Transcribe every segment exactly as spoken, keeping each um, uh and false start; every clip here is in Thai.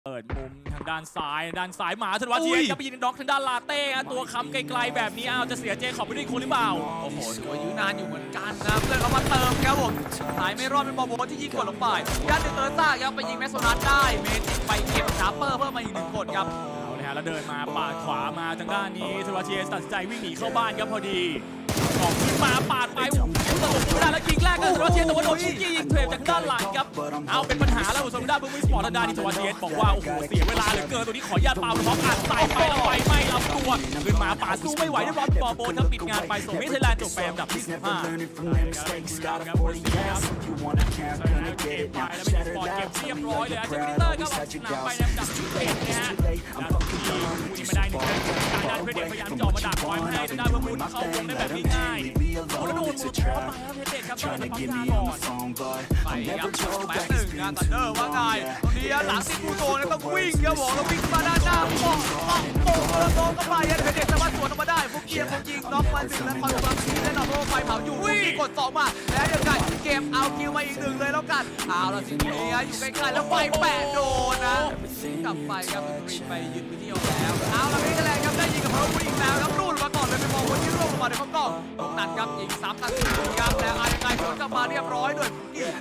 เปิดมุมทางด้านซ้ายด้านซ้ายหมาธนวัฒน์เทียนกับไปยิงด็อกทางด้านลาเต้ตัวค้ำไกลๆแบบนี้อ้าวจะเสียเจขอบไปด้วยคนหรือเปล่าโอ้โหถือว่ายื้อนานอยู่เหมือนกันนะเพื่อนเขามาเติมครับผมหายไม่รอดเป็นบอลโบที่ยิงกดลงไปยันเดอร์ซ่าครับไปยิงแมสโซนัสได้เมจิกไปเก็บชาร์เปอร์เพิ่มมาอีกหนึ่งคนครับเอาเลยฮะแล้วเดินมาปาดขวามาทางด้านนี้ธนวัฒน์เทียนตัดสินใจวิ่งหนีเข้าบ้านครับพอดีออกขึ้นมาปาดไปตลบไม่ได้แล้วยิงแรกก็ธนวัฒน์เทียนแต่ว่าโดนชิกกี้ยิงเทรดจากด้านหลังครับเอาเป็นปัญหาแล้วสมด้านบูมสปอร์ตทางด้านนี้ธนวัฒน์เทียนบอกว่าโอ้โหเสียเวลาเหลือเกินตัวนี้ขอญาตปาบล็อกอัดใส่ไปแล้วไฟไม่เอาตัวขึ้นมาปาดสู้ไม่ไหวได้บอลบอลโบทั้งปิดงานไปส่งให้ไทยแลนด์จบไปอันดับที่สิบห้าครับโปรลีครับเก็บไปแล้วไม่ได้สปอร์ตเก็บเรียบร้อยเลยอาจารย์มิเตอร์ครับชนะไปในอันดับที่เจ็ดนะฮะแล้วทีมนี้ไม่ได้หนึ่งการด้านเพชรเดชพยายามจ่อมาดักไว้ให้ทางด้านเบอร์มูนเข้าวงได้แบบง่ายๆโอ้แล้วโดนมือพร้อมมาแล้วเพชรเดชครับต้องไปปั๊มยาก่อนไปครับแป๊บหนึ่งงานตัดเดอร์ว่าไงตรงนี้หลังติดผู้โตแล้วต้องวิ่งครับผมแล้ววิ่งมาด้านหน้าโป๊ะโป๊ะโป๊ะโป๊ะโป๊ะก็ไปยันเพชรเดชสามารถสวนออกมาได้พวกเกียร์พวกยิงน็อกมาถึงแล้วคอยกำลังทีและนำโลไฟเผาอยู่วิ่งกดสองมาแล้วยังไงเก็บเอาคิวมาอีกหนึ่งเลยแล้วกันเอาละสินี้อยู่ใกล้ๆแล้วไฟแปะโดนนะกลับไปครับรีไปยืนพื้นที่เอาแล้วเอาละนี่ก็แล้วครับได้ยิงกับเพอร์วิ่งแล้วครับรูดมาก่อนเลยไปมองคนที่ร่วงลงมาในข้อกล้องตรงนั้นครับยิงซ้ำตัดสินครับแล้วอะไรยังไงสวนกลับมาเรียบร้อยด้วย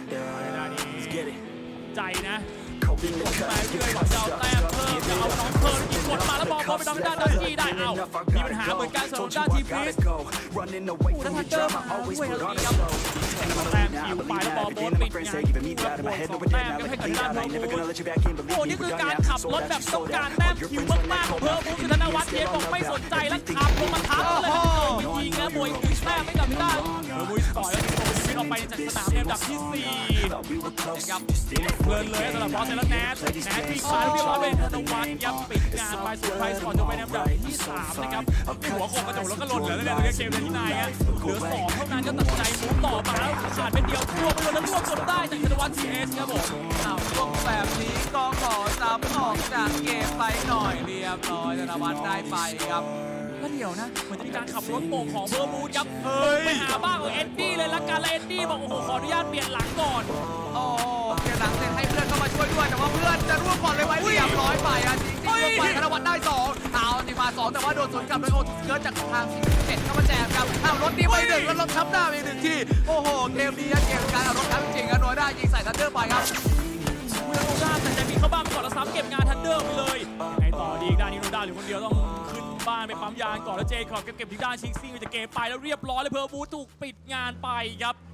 ใจนะกดไปเรื่อยหวังจะเอาแต้มเพิ่มจะเอาน้องเพิ่มยิงกดมาแล้วบอลบอลไปทางด้านดันจี้ได้เอามีปัญหาเหมือนกันสำหรับด้านทีมพีชผู้ทันเดอร์มาด้วยแล้วนี่ครับแต้มคิวไปแล้วบอลโบ๊ทปิดงานแล้วบวกสองแต้มก็ให้กับด้านเพิ่มบูโอ้นี่คือการขับรถแบบต้องการแต้มคิวมากๆของเพิ่มบูคือธนวัฒน์เทียนบอกไม่สนใจแล้วขับลงมาทับเลยไปยิงนะบวยอีกแต้มไม่กลับไม่ได้เพิ่มบูสต่อยแล้ววิ่งออกไปจากสนามในอันดับที่สี่ครับเพลินเลยสำหรับบอสเซลแนทแนทวิ่งมาเรียบร้อยเป็นธนวัฒน์ยับปิดงานไปสุดท้ายสปอร์ตจบไปในอันดับที่สามนะครับที่หัวโขกกระจกแล้วก็หล่นเหลือแล้วเนี่ยเกมที่นายฮะเหลือสองเท่านั้นก็ตัดใจมุ้งต่อมาแล้วขาดเป็นเดียวรวบไปเลยแล้วรวบจนได้จากธนวัฒน์ทีเอสครับผมเอาช่วงแบบนี้ก็ขอซ้ำออกจากเกมไปหน่อยเรียบร้อยธนวัฒน์ได้ไปครับแล้วเดี๋ยวนะเหมือนจะมีการขับรถโป่งของเบอร์มูดครับเฮ้ยไปหาบ้างเอ็ดดี้เลยละกันแล้วเอ็ดดี้บอกโอ้โหขออนุญาตเปลี่ยนหลังก่อนโอ้เปลี่ยนหลังเสร็จให้เพื่อนเข้ามาช่วยด้วยแต่ว่าเพื่อนจะร่วมก่อนเลยไว้เรียบร้อยไปอ่ะจริงๆร่วมไปธนวัฒน์ได้สองเอาจริงมาสองแต่ว่าโดนสวนกลับโดยโอทิสเกิร์ตจากทางสี่สิบเจ็ดเข้ามาแจมครับเอารถดีไปหนึ่งแล้วรถทับหน้าไปหนึ่งทีโอ้โหเกมนี้เกมการเอารถทับจริงกันโดยได้ยิงใส่ทันเดอร์ไปครับคุณโนด้าแต่จะมีเข้าบ้านก่อนแล้วซ้ำเก็บงานทันเดอร์ไปเลยยังไงต่อดีด้านนี้โนด้าหรือคนเดียวต้องขึ้นบ้านไปปั๊มยางก่อนแล้วเจคอบเก็บที่ด้านชิงซิ่งจะเกมไปแล้วเรียบร้อยเลยเพอร์บูถูกปิดงานไปครับ